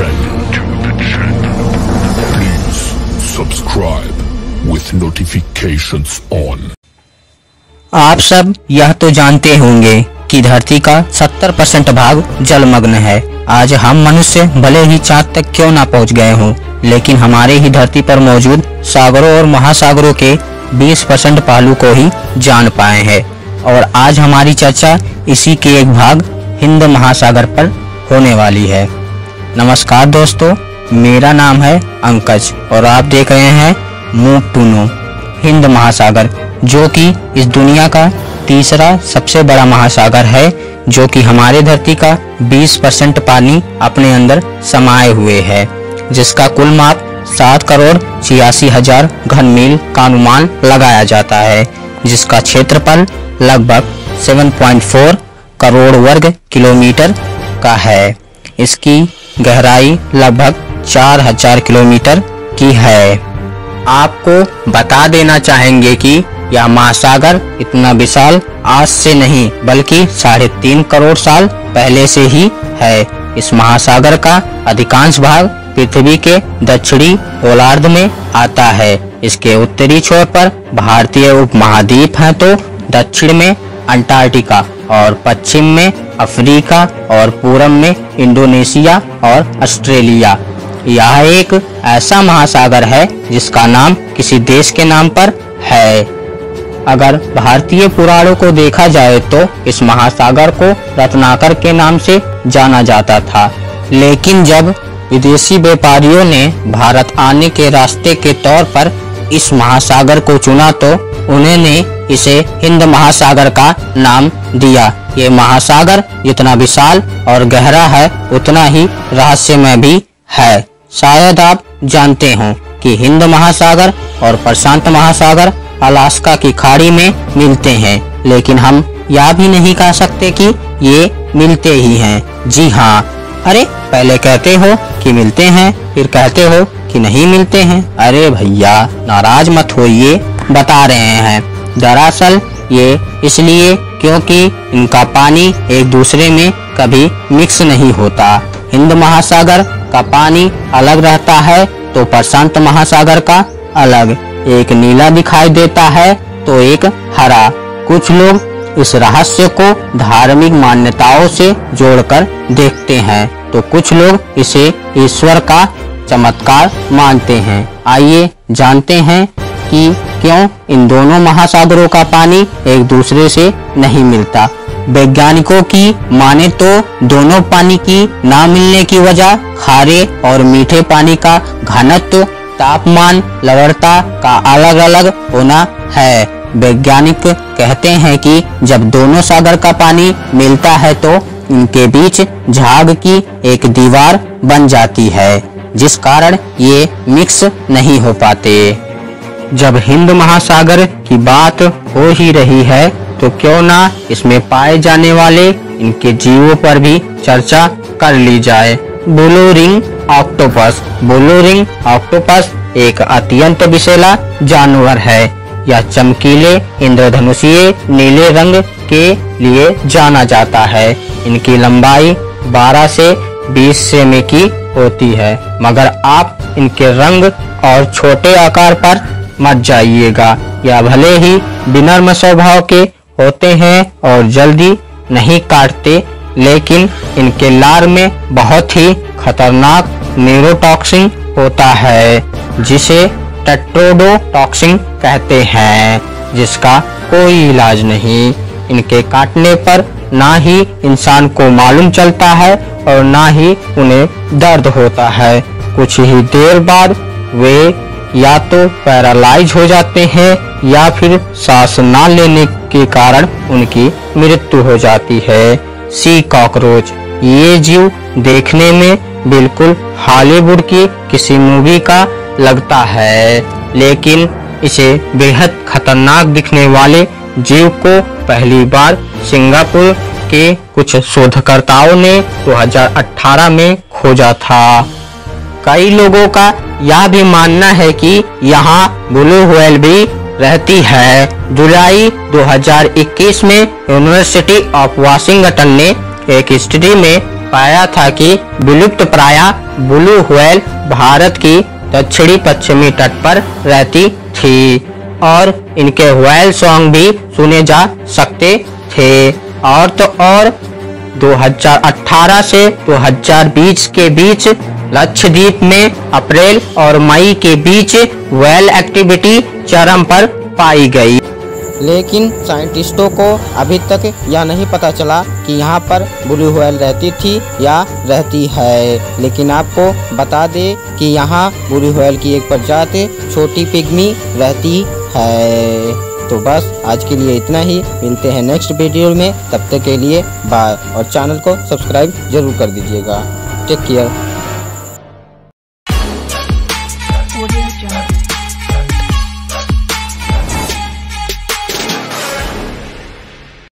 Please subscribe with notifications on. आप सब यह तो जानते होंगे कि धरती का 70% भाग जलमग्न है। आज हम मनुष्य भले ही चांद तक क्यों ना पहुंच गए हों, लेकिन हमारे ही धरती पर मौजूद सागरों और महासागरों के 20% पहलू को ही जान पाए हैं। और आज हमारी चर्चा इसी के एक भाग हिंद महासागर पर होने वाली है। नमस्कार दोस्तों, मेरा नाम है अंकज और आप देख रहे हैं मूव टू नो। हिंद महासागर जो कि इस दुनिया का तीसरा सबसे बड़ा महासागर है, जो कि हमारे धरती का 20% पानी अपने अंदर समाये हुए है, जिसका कुल माप 7,86,000 घन मील का अनुमान लगाया जाता है, जिसका क्षेत्रफल लगभग 7.4 करोड़ वर्ग किलोमीटर का है। इसकी गहराई लगभग 4,000 किलोमीटर की है। आपको बता देना चाहेंगे कि यह महासागर इतना विशाल आज से नहीं बल्कि 3.5 करोड़ साल पहले से ही है। इस महासागर का अधिकांश भाग पृथ्वी के दक्षिणी गोलार्ध में आता है। इसके उत्तरी छोर पर भारतीय उपमहाद्वीप है, तो दक्षिण में अंटार्कटिका और पश्चिम में अफ्रीका और पूरब में इंडोनेशिया और ऑस्ट्रेलिया। यह एक ऐसा महासागर है जिसका नाम किसी देश के नाम पर है। अगर भारतीय पुराणों को देखा जाए तो इस महासागर को रत्नाकर के नाम से जाना जाता था, लेकिन जब विदेशी व्यापारियों ने भारत आने के रास्ते के तौर पर इस महासागर को चुना तो उन्होंने इसे हिंद महासागर का नाम दिया। ये महासागर जितना विशाल और गहरा है उतना ही रहस्यमय भी है। शायद आप जानते हो कि हिंद महासागर और प्रशांत महासागर अलास्का की खाड़ी में मिलते हैं, लेकिन हम यह भी नहीं कह सकते कि ये मिलते ही हैं। जी हाँ, अरे पहले कहते हो कि मिलते हैं, फिर कहते हो कि नहीं मिलते हैं। अरे भैया नाराज मत होइए, बता रहे हैं। दरअसल ये इसलिए क्योंकि इनका पानी एक दूसरे में कभी मिक्स नहीं होता। हिंद महासागर का पानी अलग रहता है तो प्रशांत महासागर का अलग। एक नीला दिखाई देता है तो एक हरा। कुछ लोग इस रहस्य को धार्मिक मान्यताओं से जोड़कर देखते हैं, तो कुछ लोग इसे ईश्वर का चमत्कार मानते हैं। आइए जानते हैं कि क्यों इन दोनों महासागरों का पानी एक दूसरे से नहीं मिलता। वैज्ञानिकों की माने तो दोनों पानी की ना मिलने की वजह खारे और मीठे पानी का घनत्व, तापमान, लवणता का अलग अलग होना है। वैज्ञानिक कहते हैं कि जब दोनों सागर का पानी मिलता है तो इनके बीच झाग की एक दीवार बन जाती है, जिस कारण ये मिक्स नहीं हो पाते। जब हिंद महासागर की बात हो ही रही है तो क्यों ना इसमें पाए जाने वाले इनके जीवों पर भी चर्चा कर ली जाए। Blue ring octopus. Blue ring octopus एक अत्यंत विषैला जानवर है। यह चमकीले इंद्रधनुषीय नीले रंग के लिए जाना जाता है। इनकी लंबाई 12 से 20 सेमी की होती है, मगर आप इनके रंग और छोटे आकार पर मत जाइएगा। यह भले ही विनम्र स्वभाव के होते हैं और जल्दी नहीं काटते, लेकिन इनके लार में बहुत ही खतरनाक न्यूरोटॉक्सिन होता है, जिसे टेट्रोडोटॉक्सिन कहते हैं, जिसका कोई इलाज नहीं। इनके काटने पर ना ही इंसान को मालूम चलता है और ना ही उन्हें दर्द होता है। कुछ ही देर बाद वे या तो पैरालाइज हो जाते हैं या फिर सांस ना लेने के कारण उनकी मृत्यु हो जाती है। Sea cockroach. ये जीव देखने में बिल्कुल हॉलीवुड की किसी मूवी का लगता है, लेकिन इसे बेहद खतरनाक दिखने वाले जीव को पहली बार सिंगापुर के कुछ शोधकर्ताओं ने 2018 में खोजा था। कई लोगों का यह भी मानना है कि यहाँ ब्लू व्हेल भी रहती है। जुलाई 2021 में यूनिवर्सिटी ऑफ वाशिंगटन ने एक स्टडी में पाया था कि विलुप्त प्राय ब्लू व्हेल भारत की दक्षिणी पश्चिमी तट पर रहती थी और इनके व्हेल सॉन्ग भी सुने जा सकते थे। और तो और 2018 से 2020 के बीच लक्षद्वीप में अप्रैल और मई के बीच व्हेल एक्टिविटी चरम पर पाई गई। लेकिन साइंटिस्टों को अभी तक यह नहीं पता चला कि यहाँ पर ब्लू व्हेल रहती थी या रहती है। लेकिन आपको बता दें कि यहाँ ब्लू व्हेल की एक प्रजाति छोटी पिग्मी रहती है। तो बस आज के लिए इतना ही, मिलते हैं नेक्स्ट वीडियो में, तब तक के लिए बाय और चैनल को सब्सक्राइब जरूर कर दीजिएगा। Take care.